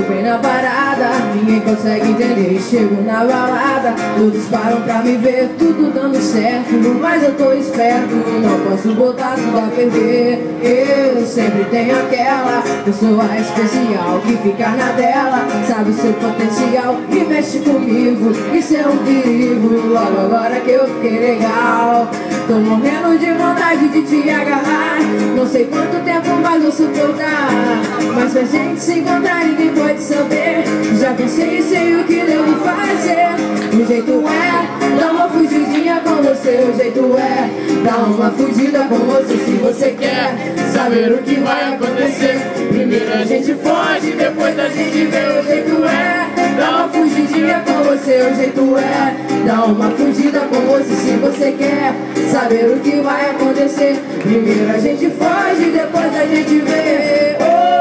bem na parada, ninguém consegue entender. Chego na balada, todos param pra me ver, tudo dando certo, mas eu tô esperto, não posso botar tudo a perder. Eu sempre tenho aquela pessoa especial que fica na dela, sabe o seu potencial e mexe comigo, isso é um perigo. Logo agora que eu fiquei legal, tô morrendo de vontade de te agarrar. Não sei quanto tempo mais vou suportar, mas pra gente se encontrar ninguém pode saber. Já pensei e sei o que devo fazer. O jeito é dar uma fugidinha com você. O jeito é dar uma fugida com você. Se você quer saber o que vai acontecer, primeiro a gente foge, depois a gente vê. O jeito é dar uma fugidinha com você. O jeito é dar uma fugida com você. Se você quer saber o que vai acontecer, primeiro a gente foge, depois a gente vê.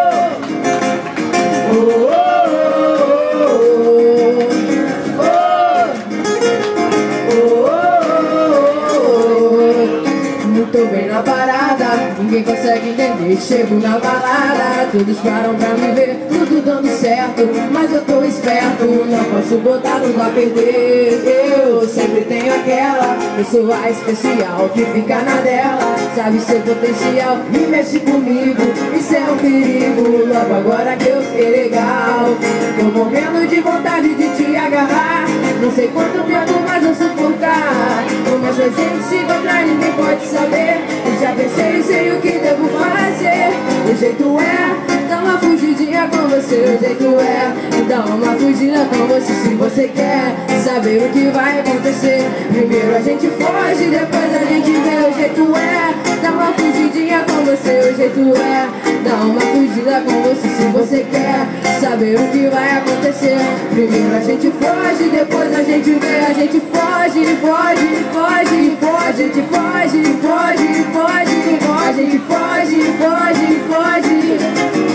Tô bem na parada, ninguém consegue entender. Chego na balada, todos param pra me ver, tudo dando certo, mas eu tô esperto, não posso botar tudo a perder. Eu sempre tenho aquela pessoa especial que fica na dela, sabe seu potencial e mexe comigo, isso é um perigo. Logo agora que eu fiquei legal, tô morrendo de vontade de te agarrar. Não sei quanto tempo mais eu suportar, mas a gente se encontrar ninguém pode saber. Eu já pensei e sei o que devo fazer. O jeito é dar uma fugidinha com você. O jeito é dar uma fugida com você. Se você quer saber o que vai acontecer, primeiro a gente foge, depois a gente vê. O jeito é dar uma fugidinha com você. O jeito é dar uma fugida com você. Se você quer saber o que vai acontecer, primeiro a gente foge, depois a gente vê. A gente foge, foge, foge, foge. A gente foge, foge, foge, foge. A gente foge, foge, foge.